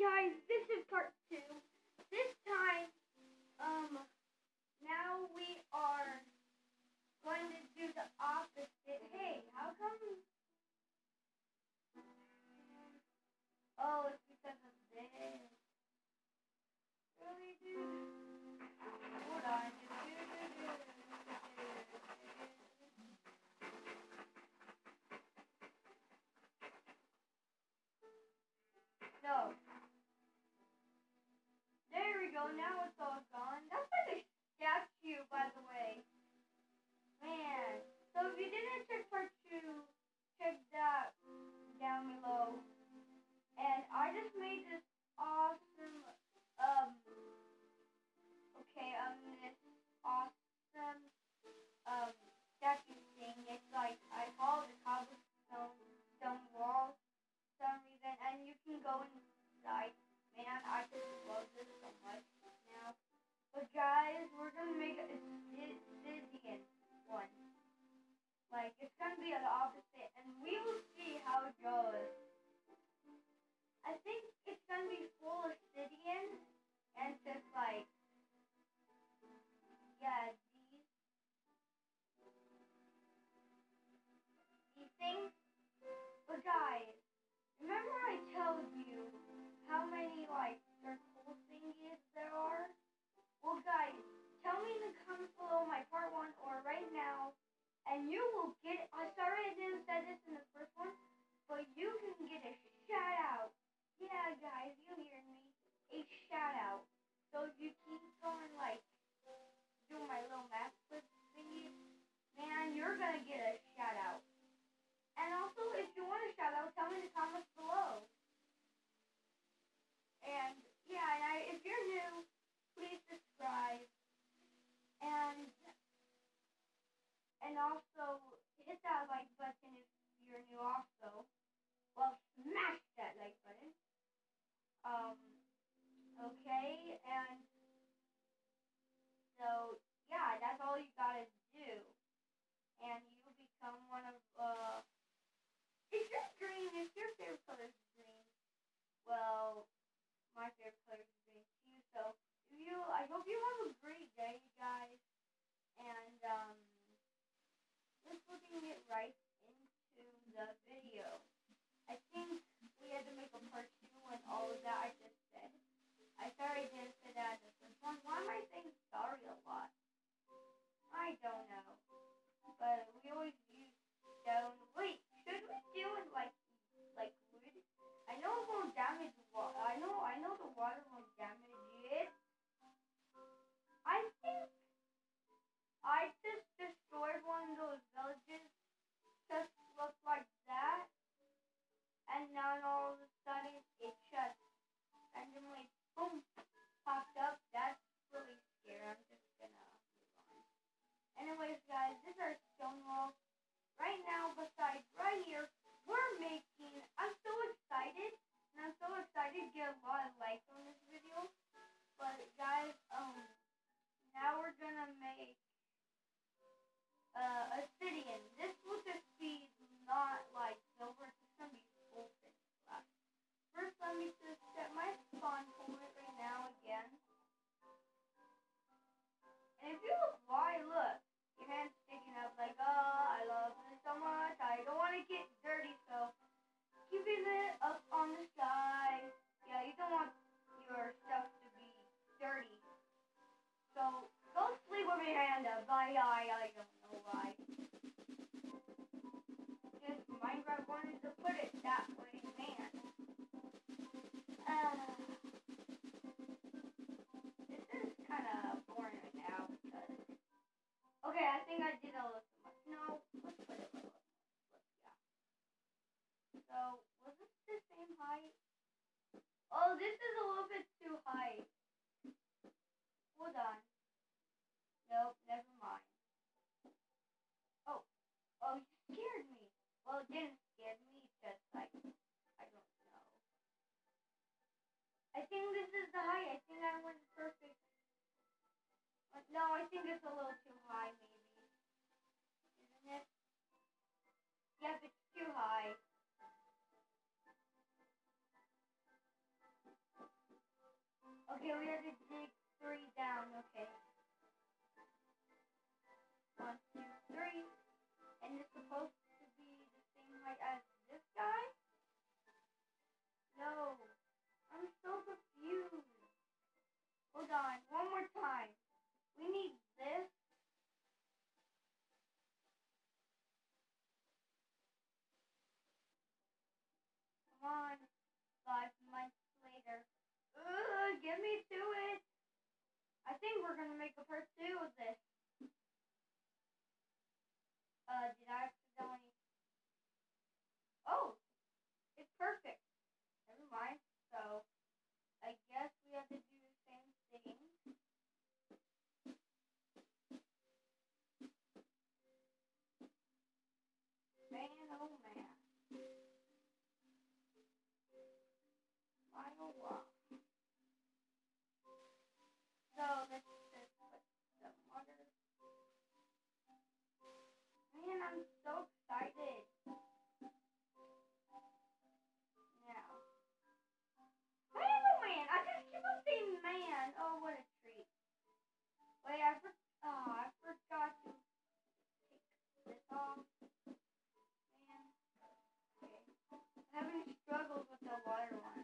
guys, this is part two. This time, now we are going to do the opposite. Hey, how come? Oh, it's because of this. Really, dude? Hold on. No. There we go. Now it's all gone. That's like a statue, by the way. Man. So if you didn't check part two, check that down below. And I just made this awesome, this awesome, statue thing. It's like, I call it a cobblestone wall for some reason, and you can go inside. Man, I just love this so much now. But guys, we're gonna make a Scythian one. Like, it's gonna be the opposite, and we will see how it goes. I think it's gonna be full of Scythians, and just like, yeah, these things. But guys, remember I told you how many like circle thingies there are? Well guys, tell me in the comments below my part one or right now, and you will get, sorry I didn't say this in the first one, but you can get a shout out. Yeah guys, you hear me. A shout out. So if you keep going like, do my little math flip thingy, man, you're gonna get a shout out. And also, if you want a shout out, tell me in the comments below. And yeah, and if you're new, please subscribe. And also hit that like button if you're new also. Well, smash that like button. Okay, and so yeah, that's all you gotta do. And you become one of if you're green, if your favorite color is green, well, my favorite color is green too. So I hope you have a great day, guys. And let's look and get right into the video. I think we had to make a part two and all of that I just said. I sorry I didn't say that in the first one. Why am I saying sorry a lot? I don't know. But we always use stone. Wait, should we do it like wood? I know it won't damage water. I know the water won't damage it. I think I just destroyed one of those villages. Just looked like that. And now all of a sudden it just randomly boom popped up. That's really scary. I'm just gonna move on. Anyways guys, this is our stone wall. Right now, besides right here, I'm so excited, and I'm so excited to get a lot of likes on this video. But guys, now we're gonna make a Scythian. This will just be not like silver, it's just gonna be full finished glass. First, let me just set my spawn point right now again. And if you look why, look, your hand's sticking up like, oh, I love this so much. I don't want to get dirty, so keeping it up on the side. Yeah, you don't want your stuff to be dirty. So don't sleep with your hand up. I don't know why. Just Minecraft wanted to put it that way, man. This is kind of boring right now because. Okay, I think I did a little too much. No, let's put it a little more. Yeah. So, was this the same height? Oh, this is a little bit too high. Hold on. Nope, never mind. Oh, you scared me. Well, it didn't scare me, just like, I don't know. I think this is the height. I think I went perfect. No, I think it's a little too high, maybe. Isn't it? Yep, it's too high. Okay, we have to dig 3 down. Okay. 1, 2, 3. And it's supposed to be the same height as this guy? No. I'm so confused. Hold on. One more time. We need this. Come on. 5 months later. Get me to it. I think we're gonna make a part 2 of this. Did I accidentally? Oh, it's perfect. Never mind. So, I guess we have to do the same thing. Man, oh man. Why oh wow. So, let's just put some water. Man, I'm so excited. Now. Man, oh man. I just keep on saying man. Oh, what a treat. Wait, I forgot to take this off. Man. Okay. I'm having struggles with the water one.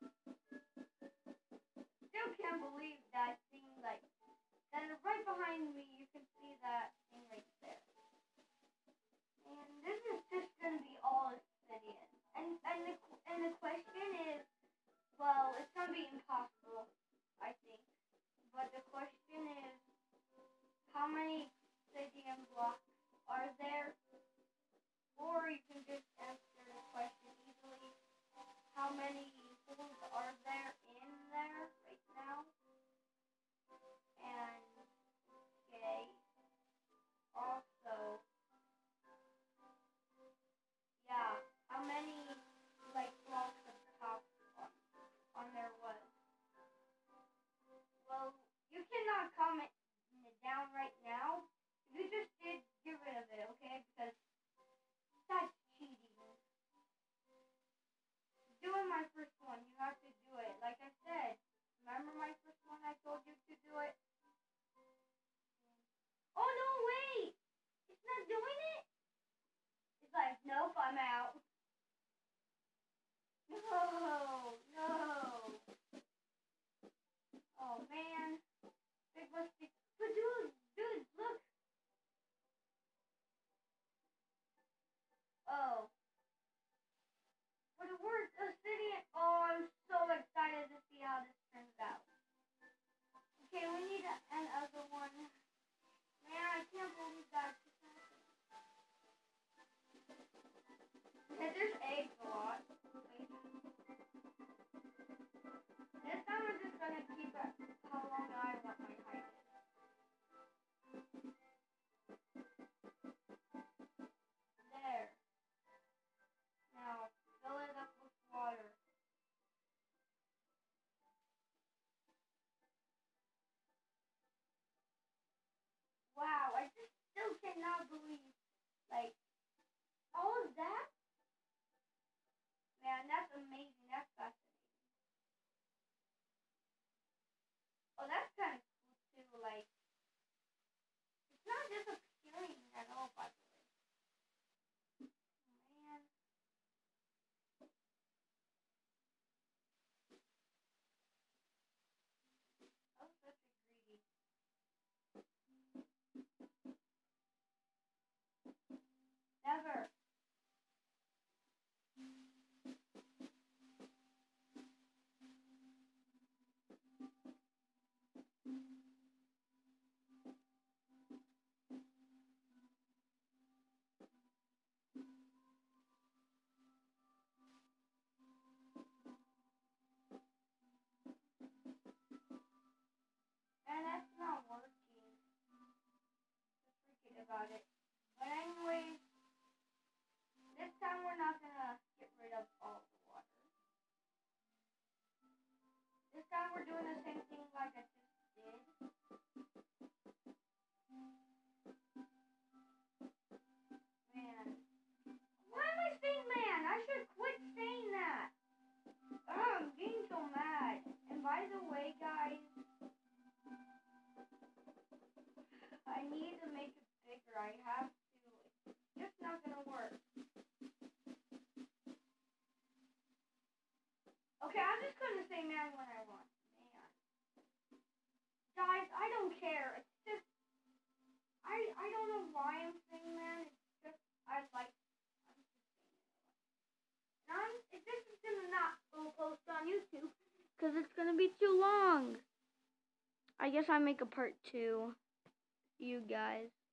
Still can't believe that thing, like, that right behind me, you can see that thing right there. And this is just gonna be all obsidian. And the question is, well, it's gonna be impossible, I think. But the question is, how many obsidian blocks are there? Or you can just answer the question easily. How many holes are there in there right now? And okay. Also, yeah, how many like blocks of top on there was? Well, you cannot comment down right now. If you just did, get rid of it, okay? Because that's cheating. Doing my first one, you have to do it. Like I said, remember my first one I told you to do it? Oh no, wait! It's not doing it? It's like, nope, I'm out. No, no. Oh man. Big mistake. But dude, look. Oh. But it worked. Obsidian. Oh, I'm so excited to see how this turns out. Okay, we need another one. Man, I can't believe that just happened. Okay, there's eggs a lot. Wait. This time we're just gonna keep it how long I want my height is. There. Now, fill it up with water. Wow, I just still cannot believe, like, all of that? Man, that's amazing. That's fascinating. Oh, that's kind of cool, too. Like, it's not disappearing at all, by the way. Man, that was such a greedy. Never. And that's not working. Just forget about it. But anyways, this time we're not gonna get rid of all the water. This time we're doing the same thing like I just did. Man. Why am I saying man? I should quit saying that. I'm getting so mad. And by the way, guys, why I'm saying that. It's just I like. I'm just saying it. This is gonna not go post on YouTube because it's gonna be too long. I guess I make a part 2. See you guys.